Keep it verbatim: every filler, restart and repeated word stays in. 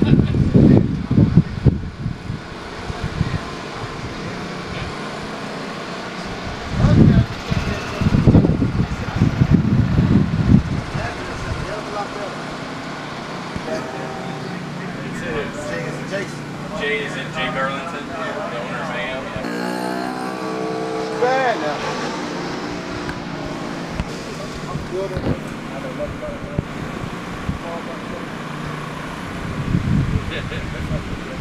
Jay is it Jay Burlington, the owner of A M? Bad now.